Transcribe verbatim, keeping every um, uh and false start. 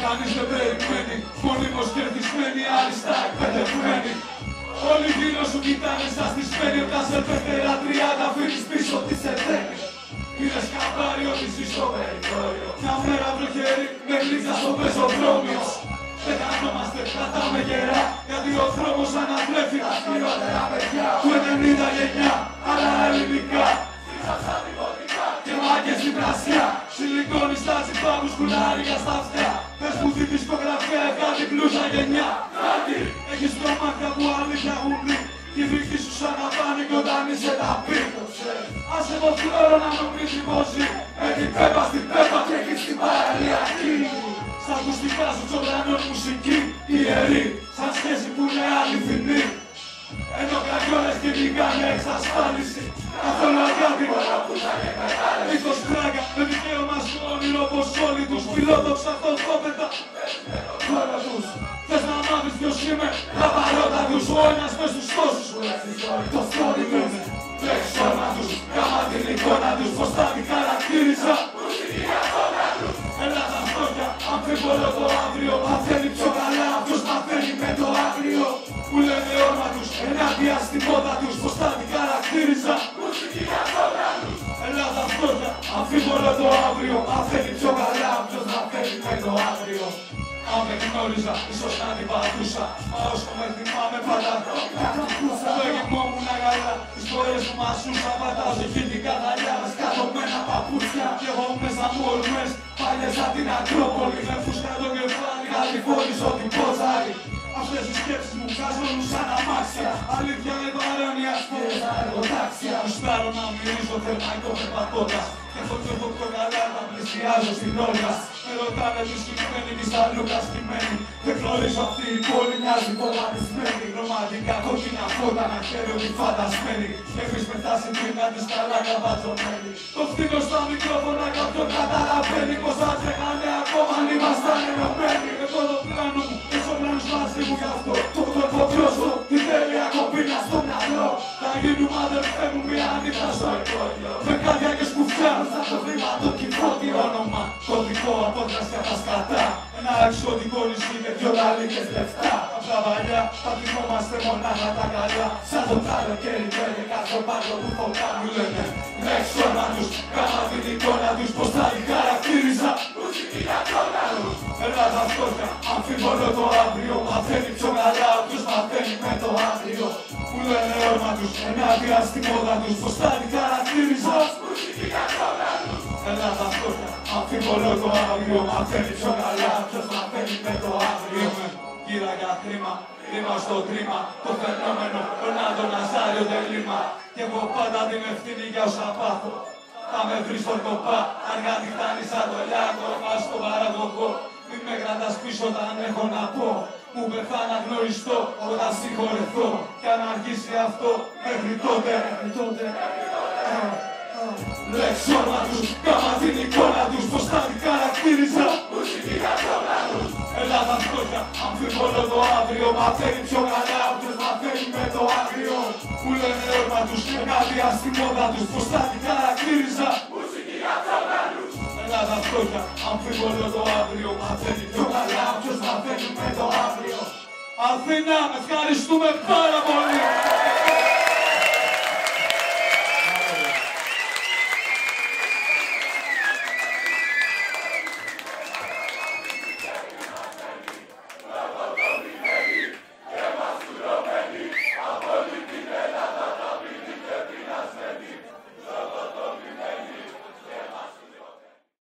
κανείς δεν περιμένει. Μόνιμος κερδισμένοι, άριστα εκπαιδευμένοι. Όλοι γύρω σου κοιτάνε σαν στη σφαίρη. Όταν σε πέφτερα τριάντα αφήνεις πίσω τι σε δένει. Πήρες καμπάρι ότι ζεις στο περιθώριο. Μια μέρα βροχερή με γλίτσα στο πεζοδρόμιο. Δεν καθόμαστε, κρατάμε γερά. Γιατί ο δρόμος αναβλέφει τα χειρότερα παιδιά του ενενήντα εννιά, αλλά ελληνικά. Και μάγκες στην πρασιά. Σιλικόνι στα τσιπά μου, σκουλάρια στα αυτιά. Πες μου τη δισκογραφία, έβγαλε μπλούζα γενιά. Κάτι, έχεις το μάτια που αλήθεια έχουν δει. Κι οι βρύχτοι σου σαν να πάνε κι όταν είσαι τα πει. Άσε το φλόρο να νομίζει πως ζει. Με την πέπα στην πέπα και έχεις την παραλιακή. Στα ακουστικά σου τσογλανών μουσική ιερή. Σαν σχέση που είναι αληθινή. Ενώ κακιόλες κυνηγάνε εξασφάλιση. Καθόλου αγάπη, ήθος πράγκα. Με δικαίωμα στο όνειρο πως όλοι τους φιλόδοξα αυτοκόπαιτα. Τώρα τους θες να μάθεις ποιος είμαι. Τα παρότα τους ο ένας μες στους τόσους σου έχεις το στόρι τους. Τρέχεις όρμα τους, κάμα την εικόνα τους. Πως θα την χαρακτήριζα. Έλα τα φτώχεια, αμφίβολο το αύριο. Μαθαίνει πιο καλά, ποιος μαθαίνει με το άγριο. Που λένε όρμα τους, ενάντια στην πότα τους. Πως θα την χαρακτήριζα. Έλα τα φτώχεια, αμφίβολο το αύριο. Μαθαίνει πιο καλά, ποιος μαθαίνει με το άγριο. Αν με γνώριζα, ίσως να την πατούσα. Μα όσο με θυμάμαι πάντα το εγγυμό μου να γαλά. Τις φορές που μασούσα, πατάω σε χίλικα δαλιά. Σκατωμένα παπούτσια κι εγώ μέσα μου ορμές. Παλιές σαν την Ακρόπολη, με φούσκα το κεφάλι. Κατηφόρηζω την πόζαρη. Αυτές οι σκέψεις μου βγάζουν σαν αμάξια. Αλήθεια είναι το αραιώνια και τα εργοτάξια. Γουστάρω να μυρίζω θερμαϊκό περπατώντας. Και έχω το έχω πιο καλά να πλησιάζω στην όρια. Με ρωτάνε τους κειμένοι της αλλούκας κειμένοι. Δεν γνωρίζω αυτή η πόλη μοιάζει κομμάτισμένη. Ρομαντικά κόκκινα φώτα να χαίρω τη φαντασμένη. Έχεις πεθάσει πριν να της καλά καβατζωμένη. Το φτύνω στα μικρόφωνα κάποιον καταλαβαίνει. Πως θα τρέχανε ακόμα αν ήμασταν ενωμένοι. Εγώ το πλάνο μου, όσο πλάνος μαζί μου γι' αυτό. Το τρόπο πρόσωπο, την τέλεια κομπίνα στο μυαλό. Θα γίνουμε αδερφέ μου μια νύχτα στο εικόνιο. Με κάδια και σκουφιά, θα το βήμα το κυφώτη όνομα. Κωδικό απόδραση από τα σκατά. Ένα εξωτικό νησί με δυο λαλίκες λεφτά. Απ' τα παλιά θα θυμόμαστε μονάχα τα καλά. Σαν το καλοκαίρι πέντε κάθε πάρκο του φωτά μου λένε. Λέξ' όρμα τους, κάμα την εικόνα τους. Πως θα την χαρακτήριζα. Μουσική για κόνα τους. Έλα τα φτώχεια, αμφίβολο το αύριο. Μαθαίνει πιο καλά, όποιος μαθαίνει με το αύριο. Μου λένε όρμα τους, ενάντια στην πόδα τους. Πως θα την χαρακτήριζα. Μουσική για κόνα τους. Έλα τα φτώχεια, αμφίβολο το αύριο. Μαθαίνει πιο καλά, ποιος μαθαίνει με το αύριο. Γύρα για χρήμα, ρήμα στο κρίμα. Το φαινόμενο, Ρονάλντο Ναζάριο τελείμα. Κι εγώ πάντα την ευθύνη για όσα πάθω. Θα με βρεις στον κοπά, αργά τη φτάνεις σαν το λιάκο. Πας στον παραγωγό, μην με κρατάς πίσω όταν έχω να πω. Μου πεθά να γνωριστώ όταν συγχωρεθώ. Κι αν αργήσει αυτό, μέχρι τότε, μέχρι τότε. Λέξ' όρμα τους, κάμα την εικόνα τους. Πως θα την χαρακτήριζα. Μουσική για κόνα τους. Έλα τα φτώχεια, αμφίβολο το αύριο. Μαθαίνει πιο καλά, όποιος μαθαίνει με το άγριο. Μου λένε όρμα τους, ενάντια στην πόδα τους. Πως θα την χαρακτήριζα. Μουσική για κόνα τους. Έλα τα φτώχεια, αμφίβολο το αύριο. Μαθαίνει πιο καλά, όποιος μαθαίνει με το άγριο. Αθήνα, ευχαριστούμε πάρα πολύ.